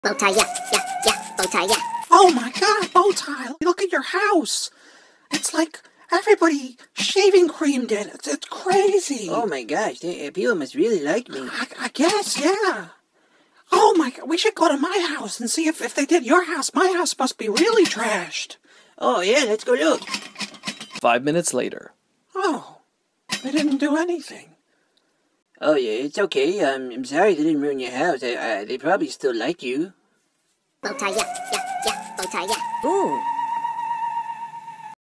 Bow tie, yeah, yeah, yeah, bow tie, yeah. Oh my God, bow tie! Look at your house. It's like everybody shaving creamed it. It's crazy. Oh my gosh, people must really like me. I guess, yeah. Oh my God, we should go to my house and see if they did your house. My house must be really trashed. Oh yeah, let's go look. 5 minutes later. Oh, they didn't do anything. Oh yeah, it's okay. I'm sorry they didn't ruin your house. They probably still like you. Bow tie, yeah, yeah, yeah, bow tie, yeah. Ooh,